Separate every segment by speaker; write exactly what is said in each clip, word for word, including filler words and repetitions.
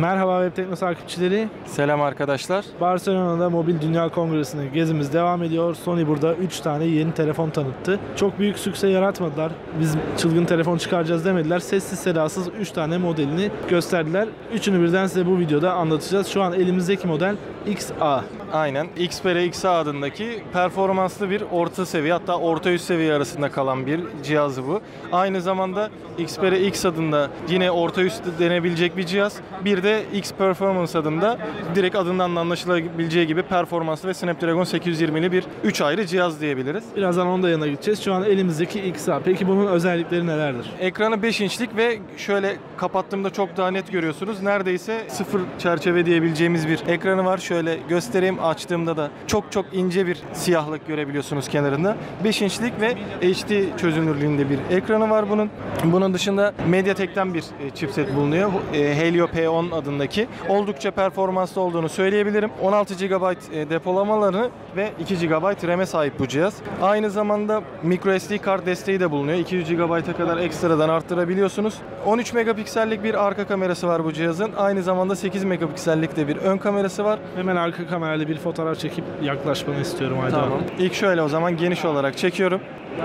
Speaker 1: Merhaba Web Tekno takipçileri.
Speaker 2: Selam arkadaşlar.
Speaker 1: Barcelona'da Mobil Dünya Kongresi'ne gezimiz devam ediyor. Sony burada üç tane yeni telefon tanıttı. Çok büyük sükse yaratmadılar. Biz çılgın telefon çıkaracağız demediler. Sessiz sedasız üç tane modelini gösterdiler. Üçünü birden size bu videoda anlatacağız. Şu an elimizdeki model X A.
Speaker 2: Aynen. Xperia X A adındaki performanslı bir orta seviye, hatta orta üst seviye arasında kalan bir cihazı bu. Aynı zamanda Xperia X adında yine orta üst denebilecek bir cihaz. Bir de X Performance adında direkt adından da anlaşılabileceği gibi performanslı ve Snapdragon sekiz yüz yirmili bir üç ayrı cihaz diyebiliriz.
Speaker 1: Birazdan onun da yanına gideceğiz. Şu an elimizdeki X A. Peki bunun özellikleri nelerdir?
Speaker 2: Ekranı beş inçlik ve şöyle kapattığımda çok daha net görüyorsunuz. Neredeyse sıfır çerçeve diyebileceğimiz bir ekranı var. Şöyle göstereyim. Açtığımda da çok çok ince bir siyahlık görebiliyorsunuz kenarında. beş inçlik ve H D çözünürlüğünde bir ekranı var bunun. Bunun dışında MediaTek'ten bir chipset bulunuyor. Helio P on adındaki. Oldukça performanslı olduğunu söyleyebilirim. on altı gigabayt depolamaları ve iki gigabayt RAM'e sahip bu cihaz. Aynı zamanda microSD kart desteği de bulunuyor. iki yüz gigabayta kadar ekstradan arttırabiliyorsunuz. on üç megapiksellik bir arka kamerası var bu cihazın. Aynı zamanda sekiz megapiksellik de bir ön kamerası var.
Speaker 1: Hemen arka kamerayla bir fotoğraf çekip yaklaşmanı istiyorum Ayda.
Speaker 2: Tamam. İlk şöyle o zaman geniş olarak çekiyorum.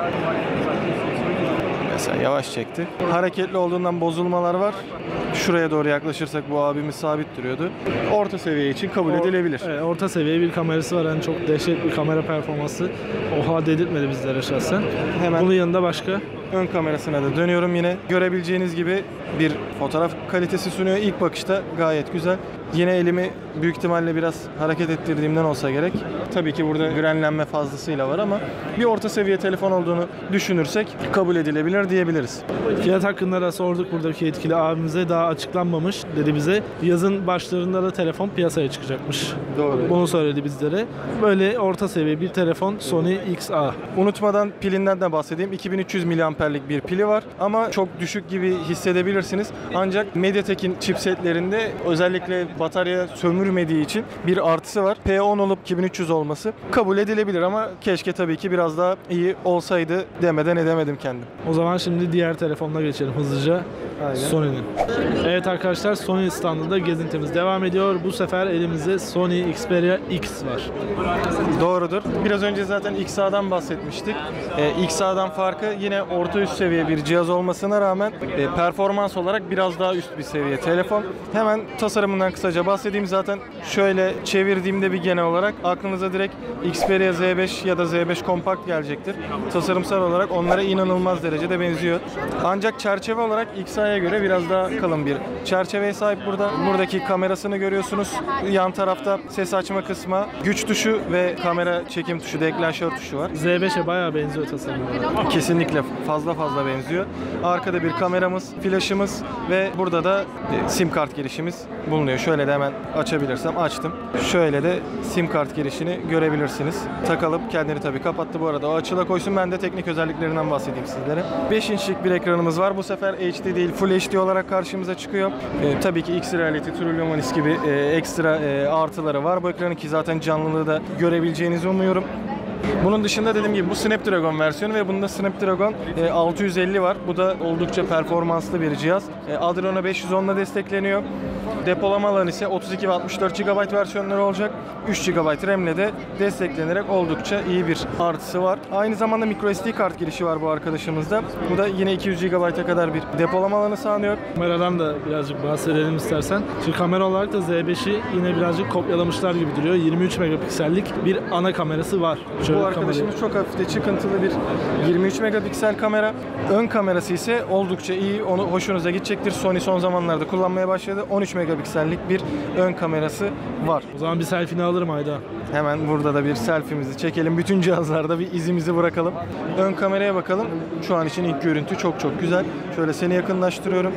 Speaker 2: Mesela yavaş çekti. Hareketli olduğundan bozulmalar var. Şuraya doğru yaklaşırsak bu abimiz sabit duruyordu. Orta seviye için kabul
Speaker 1: Or
Speaker 2: edilebilir.
Speaker 1: Evet, orta seviye bir kamerası var. Yani çok dehşet bir kamera performansı. Oha dedirtmedi bizlere şahsen.
Speaker 2: Hemen
Speaker 1: bunun yanında başka?
Speaker 2: Ön kamerasına da dönüyorum yine. Görebileceğiniz gibi bir fotoğraf kalitesi sunuyor. İlk bakışta gayet güzel. Yine elimi büyük ihtimalle biraz hareket ettirdiğimden olsa gerek. Tabii ki burada grenlenme fazlasıyla var ama bir orta seviye telefon olduğunu düşünürsek kabul edilebilir diyebiliriz.
Speaker 1: Fiyat hakkında da sorduk buradaki yetkili abimize. Daha açıklanmamış dedi bize. Yazın başlarında da telefon piyasaya çıkacakmış.
Speaker 2: Doğru.
Speaker 1: Bunu söyledi bizlere. Böyle orta seviye bir telefon Sony X A.
Speaker 2: Unutmadan pilinden de bahsedeyim. iki bin üç yüz miliamperlik bir pili var ama çok düşük gibi hissedebilirsiniz. Ancak MediaTek'in chipsetlerinde özellikle batarya sömürmediği için bir artısı var. P on olup iki bin üç yüz olması kabul edilebilir ama keşke tabii ki biraz daha iyi olsaydı demeden edemedim kendim.
Speaker 1: O zaman şimdi diğer telefonuna geçelim hızlıca. Sony'nin. Evet arkadaşlar, Sony standında gezintimiz devam ediyor. Bu sefer elimizde Sony Xperia X var.
Speaker 2: Doğrudur. Biraz önce zaten X A'dan bahsetmiştik. Ee, X A'dan farkı yine orta üst seviye bir cihaz olmasına rağmen e, performans olarak biraz daha üst bir seviye telefon. Hemen tasarımından kısaca bahsedeyim. Zaten şöyle çevirdiğimde bir genel olarak aklınıza direkt Xperia Z beş ya da Z beş Compact gelecektir. Tasarımsal olarak onlara inanılmaz derecede benziyor. Ancak çerçeve olarak X A'ya göre biraz daha kalın bir çerçeveye sahip burada. Buradaki kamerasını görüyorsunuz. Yan tarafta ses açma kısmı, güç tuşu ve kamera çekim tuşu, deklanşör tuşu var.
Speaker 1: Z beşe bayağı benziyor tasarım olarak.
Speaker 2: Kesinlikle fazla fazla benziyor. Arkada bir kameramız, flaşımız ve burada da sim kart girişimiz bulunuyor. Şöyle de hemen açabilirsem açtım. Şöyle de sim kart girişini görebilirsiniz. Takılıp kendini tabii kapattı bu arada. O açıla koysun. Ben de teknik özelliklerinden bahsedeyim sizlere. beş inçlik bir ekranımız var. Bu sefer H D değil, Full H D olarak karşımıza çıkıyor. Ee, tabii ki X-Reality, True Luminos gibi e, ekstra e, artıları var bu ekranın ki zaten canlılığı da görebileceğinizi umuyorum. Bunun dışında dediğim gibi bu Snapdragon versiyonu ve bunda Snapdragon e, altı yüz elli var. Bu da oldukça performanslı bir cihaz. E, Adreno beş yüz on ile destekleniyor. Depolama alanı ise otuz iki ve altmış dört gigabayt versiyonları olacak. üç gigabayt RAM ile de desteklenerek oldukça iyi bir artısı var. Aynı zamanda microSD kart girişi var bu arkadaşımızda. Bu da yine iki yüz gigabayta kadar bir depolama alanı sağlıyor.
Speaker 1: Kameradan da birazcık bahsedelim istersen. Şimdi kamera olarak da Z beşi yine birazcık kopyalamışlar gibi duruyor. yirmi üç megapiksellik bir ana kamerası var. Şöyle
Speaker 2: bu arkadaşımız kamerayı... çok hafif de çıkıntılı bir yirmi üç megapiksel kamera. Ön kamerası ise oldukça iyi. Onu hoşunuza gidecektir. Sony son zamanlarda kullanmaya başladı. on üç megapiksellik bir ön kamerası var.
Speaker 1: O zaman bir selfie'ni alırım Ayda.
Speaker 2: Hemen burada da bir selfie'mizi çekelim. Bütün cihazlarda bir izimizi bırakalım. Ön kameraya bakalım. Şu an için ilk görüntü çok çok güzel. Şöyle seni yakınlaştırıyorum.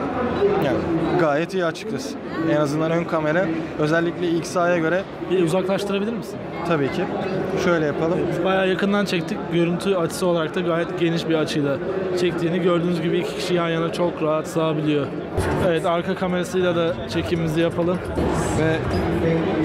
Speaker 2: Yani gayet iyi açıkçası. En azından ön kamera özellikle X A'ya göre.
Speaker 1: Bir uzaklaştırabilir misin?
Speaker 2: Tabii ki. Şöyle yapalım.
Speaker 1: Bayağı yakından çektik. Görüntü açısı olarak da gayet geniş bir açıyla çektiğini gördüğünüz gibi iki kişi yan yana çok rahat sığabiliyor. Evet, arka kamerasıyla da çekimimizi yapalım.
Speaker 2: Ve çektim.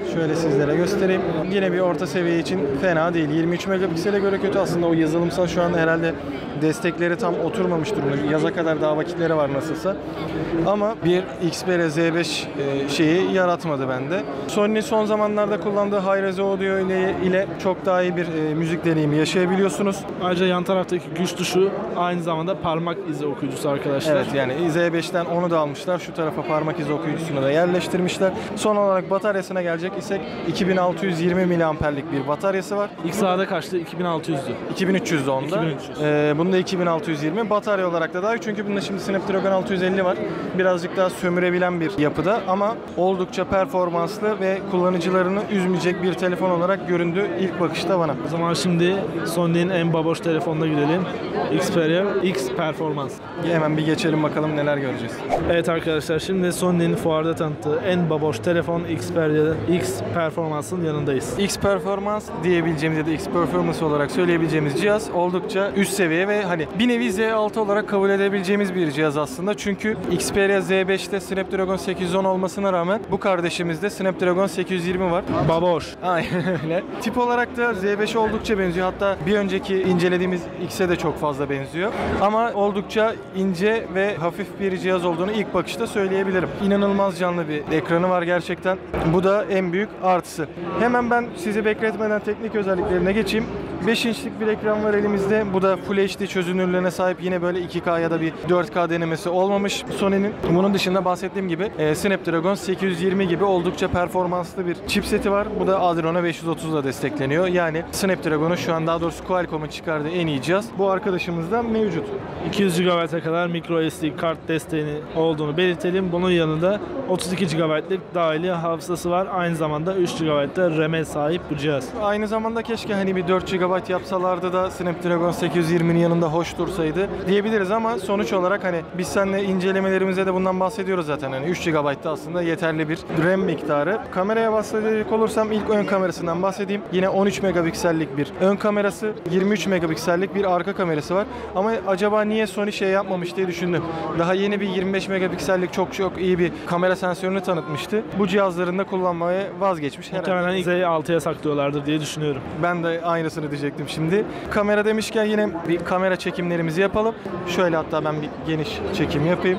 Speaker 2: Şöyle sizlere göstereyim. Yine bir orta seviye için fena değil. yirmi üç megapiksele göre kötü aslında. O yazılımsal şu an herhalde destekleri tam oturmamış durumda. Yaza kadar daha vakitleri var nasılsa. Ama bir Xperia Z beş e, şeyi yaratmadı bende. Sony'nin son zamanlarda kullandığı Hi-Res Audio ile, ile çok daha iyi bir e, müzik deneyimi yaşayabiliyorsunuz.
Speaker 1: Ayrıca yan taraftaki güç tuşu aynı zamanda parmak izi okuyucusu arkadaşlar.
Speaker 2: Evet, yani Z beşten onu da almışlar. Şu tarafa parmak izi okuyucusunu da yerleştirmişler. Son olarak bataryasına gelecek isek iki bin altı yüz yirmi miliamperlik bir bataryası var.
Speaker 1: İlk sırada kaçtı? iki bin altı yüzdü.
Speaker 2: iki bin üç yüzde onda.
Speaker 1: iki bin üç yüz.
Speaker 2: Ee, bunda iki bin altı yüz yirmi. Batarya olarak da daha iyi çünkü bunda şimdi Snapdragon altı yüz elli var. Birazcık daha sömürebilen bir yapıda ama oldukça performanslı ve kullanıcılarını üzmeyecek bir telefon olarak göründü ilk bakışta bana.
Speaker 1: O zaman şimdi Sony'nin en baboş telefonuna gidelim. Xperia X Performans.
Speaker 2: Hemen bir geçelim bakalım neler göreceğiz.
Speaker 1: Evet arkadaşlar, şimdi Sony'nin fuarda tanıttığı en baboş telefon Xperia X Performans'ın yanındayız.
Speaker 2: X Performans diyebileceğimiz ya da X Performance olarak söyleyebileceğimiz cihaz oldukça üst seviye ve hani bir nevi Z altı olarak kabul edebileceğimiz bir cihaz aslında. Çünkü Xperia Z beşte Snapdragon sekiz yüz on olmasına rağmen bu kardeşimizde Snapdragon sekiz yüz yirmi var.
Speaker 1: Baboş.
Speaker 2: Aynen öyle. Tip olarak da Z beşe oldukça benziyor. Hatta bir önceki incelediğimiz X'e de çok fazla benziyor. Ama oldukça ince ve hafif bir cihaz olduğunu ilk bakışta söyleyebilirim. İnanılmaz canlı bir ekranı var gerçekten. Bu da en büyük artısı. Hemen ben sizi bekletmeden teknik özelliklerine geçeyim. beş inçlik bir ekran var elimizde. Bu da Full H D çözünürlüğüne sahip. Yine böyle iki K ya da bir dört K denemesi olmamış Sony'nin. Bunun dışında bahsettiğim gibi e, Snapdragon sekiz yüz yirmi gibi oldukça performanslı bir chipseti var. Bu da Adreno beş yüz otuzla destekleniyor. Yani Snapdragon'un şu an daha doğrusu Qualcomm'un çıkardığı en iyi cihaz. Bu arkadaşımızda mevcut.
Speaker 1: iki yüz gigabayta kadar micro S D kart desteğini olduğunu belirtelim. Bunun yanında otuz iki gigabaytlık dahili hafızası var. Aynı zamanda üç gigabayt'ta RAM'e sahip bu cihaz.
Speaker 2: Aynı zamanda keşke hani bir dört gigabayt yapsalardı da Snapdragon sekiz yüz yirminin yanında hoş dursaydı diyebiliriz ama sonuç olarak hani biz seninle incelemelerimize de bundan bahsediyoruz zaten. Hani üç gigabayt'ta aslında yeterli bir RAM miktarı. Kameraya bahsedecek olursam ilk ön kamerasından bahsedeyim. Yine on üç megapiksellik bir ön kamerası, yirmi üç megapiksellik bir arka kamerası var. Ama acaba niye Sony şey yapmamış diye düşündüm. Daha yeni bir yirmi beş megapiksellik çok çok iyi bir kamera sensörünü tanıtmıştı. Bu cihazlarında kullanmaya vazgeçmiş.
Speaker 1: Muhtemelen Z altıya saklıyorlardır diye düşünüyorum.
Speaker 2: Ben de aynısını diyecektim şimdi. Kamera demişken yine bir kamera çekimlerimizi yapalım. Şöyle hatta ben bir geniş çekim yapayım.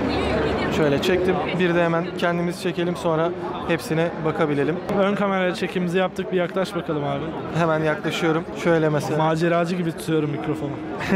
Speaker 2: Şöyle çektim. Bir de hemen kendimiz çekelim sonra hepsine bakabilelim.
Speaker 1: Ön kamera çekimimizi yaptık. Bir yaklaş bakalım abi.
Speaker 2: Hemen yaklaşıyorum. Şöyle mesela.
Speaker 1: Maceracı gibi tutuyorum mikrofonu.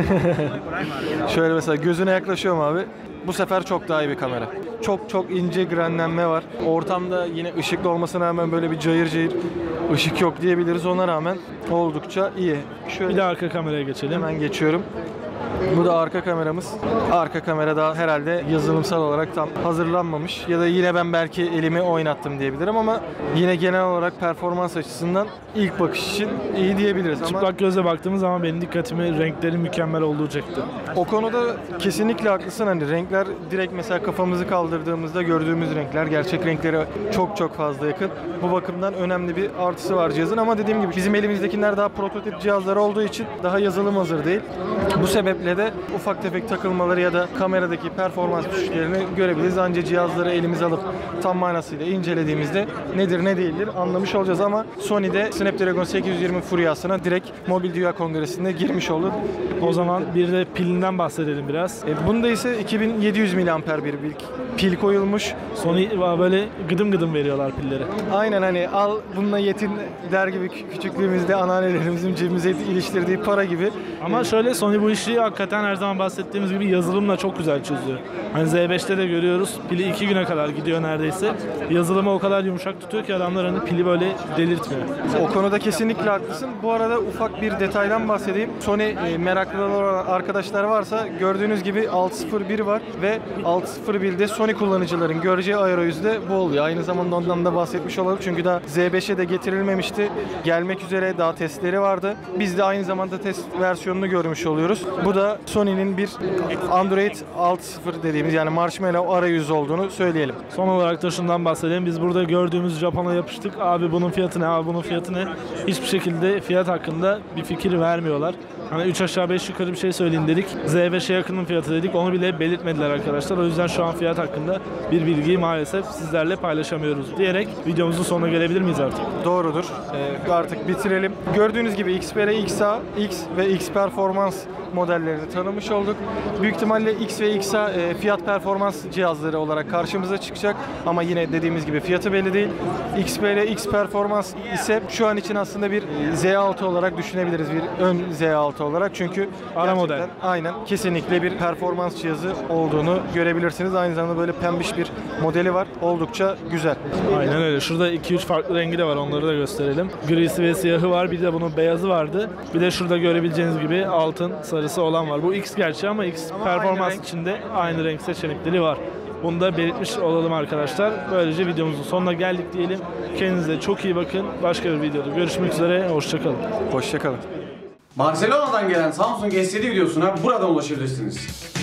Speaker 2: Şöyle mesela gözüne yaklaşıyorum abi. Bu sefer çok daha iyi bir kamera. Çok çok ince grenlenme var. Ortamda yine ışıklı olmasına rağmen böyle bir cayır cayır ışık yok diyebiliriz. Ona rağmen oldukça iyi. Şöyle
Speaker 1: Bir de arka kameraya geçelim.
Speaker 2: hemen geçiyorum. Bu da arka kameramız. Arka kamera da herhalde yazılımsal olarak tam hazırlanmamış ya da yine ben belki elimi oynattım diyebilirim ama yine genel olarak performans açısından ilk bakış için iyi diyebiliriz. Ama
Speaker 1: Çıplak gözle baktığımız zaman benim dikkatimi renklerin mükemmel olduğu çekti.
Speaker 2: o konuda kesinlikle haklısın. Hani renkler direkt mesela kafamızı kaldırdığımızda gördüğümüz renkler gerçek renklere çok çok fazla yakın. Bu bakımdan önemli bir artısı var cihazın ama dediğim gibi bizim elimizdekiler daha prototip cihazlar olduğu için daha yazılım hazır değil. Bu sebeple de ufak tefek takılmaları ya da kameradaki performans düşüşlerini görebiliriz. Ancak cihazları elimize alıp tam manasıyla incelediğimizde nedir ne değildir anlamış olacağız ama Sony'de Snapdragon sekiz yüz yirmi furyasına direkt Mobil Dünya Kongresi'nde girmiş oldu.
Speaker 1: O zaman bir de pilinden bahsedelim biraz.
Speaker 2: E, bunda ise iki bin yedi yüz miliamper bir pil, pil koyulmuş.
Speaker 1: Sony böyle gıdım gıdım veriyorlar pilleri.
Speaker 2: Aynen hani al bununla yetin der gibi küçüklüğümüzde anneannelerimizin cebimize iliştirdiği para gibi.
Speaker 1: Ama şöyle Sony bu işi hakikaten her zaman bahsettiğimiz gibi yazılımla çok güzel çözüyor. Hani Z beşte de görüyoruz pili iki güne kadar gidiyor neredeyse. Yazılımı o kadar yumuşak tutuyor ki adamlar hani pili böyle delirtmiyor.
Speaker 2: O konuda kesinlikle haklısın. Bu arada ufak bir detaydan bahsedeyim. Sony e, meraklı olan arkadaşlar varsa gördüğünüz gibi altı sıfır bir var ve altı sıfır birde Sony kullanıcıların göreceği arayüzde bu oluyor. Aynı zamanda ondan da bahsetmiş olalım çünkü daha Z beşe de getirilmemişti. Gelmek üzere daha testleri vardı. Biz de aynı zamanda test versiyonunu görmüş oluyoruz. Bu da Sony'nin bir Android altı sıfır dediğimiz yani Marshmallow arayüzü olduğunu söyleyelim.
Speaker 1: Son olarak da şundan bahsedelim. Biz burada gördüğümüz Japon'a yapıştık. Abi bunun fiyatı ne? Abi bunun fiyatı ne? Hiçbir şekilde fiyat hakkında bir fikir vermiyorlar. Hani üç aşağı beş yukarı bir şey söyleyin dedik. Z beşe yakının fiyatı dedik. Onu bile belirtmediler arkadaşlar. O yüzden şu an fiyat hakkında bir bilgiyi maalesef sizlerle paylaşamıyoruz diyerek videomuzun sonuna gelebilir miyiz artık?
Speaker 2: Doğrudur. Ee, artık bitirelim. Gördüğünüz gibi X P R, X A, X ve X Performans modellerini tanımış olduk. Büyük ihtimalle X ve X A e, fiyat performans cihazları olarak karşımıza çıkacak. Ama yine dediğimiz gibi fiyatı belli değil. X P R, X Performans ise şu an için aslında bir Z altı olarak düşünebiliriz. Bir ön Z altı olarak. Çünkü
Speaker 1: Ara model.
Speaker 2: gerçekten aynen kesinlikle bir performans cihazı olduğunu görebilirsiniz. Aynı zamanda böyle pembiş bir modeli var. Oldukça güzel.
Speaker 1: Aynen öyle. Şurada iki üç farklı rengi de var. Onları da gösterelim. Grisi ve siyahı var. Bir de bunun beyazı vardı. Bir de şurada görebileceğiniz gibi altın sarısı olan var. Bu X gerçi ama X
Speaker 2: Ama
Speaker 1: performans
Speaker 2: aynı renk.
Speaker 1: içinde aynı renk seçenekleri var. Bunu da belirtmiş olalım arkadaşlar. Böylece videomuzun sonuna geldik diyelim. Kendinize çok iyi bakın. Başka bir videoda görüşmek üzere. Hoşçakalın.
Speaker 2: Hoşçakalın.
Speaker 3: Barcelona'dan gelen Samsung S yedi videosuna buradan ulaşabilirsiniz.